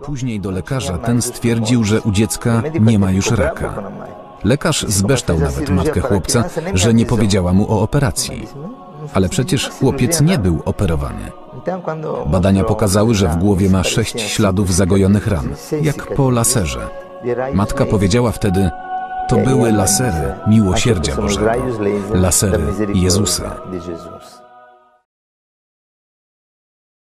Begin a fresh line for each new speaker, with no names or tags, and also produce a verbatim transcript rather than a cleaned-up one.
Później do lekarza ten stwierdził, że u dziecka nie ma już raka. Lekarz zbeształ nawet matkę chłopca, że nie powiedziała mu o operacji. Ale przecież chłopiec nie był operowany. Badania pokazały, że w głowie ma sześć śladów zagojonych ran, jak po laserze. Matka powiedziała wtedy: to były lasery miłosierdzia Bożego, lasery Jezusa.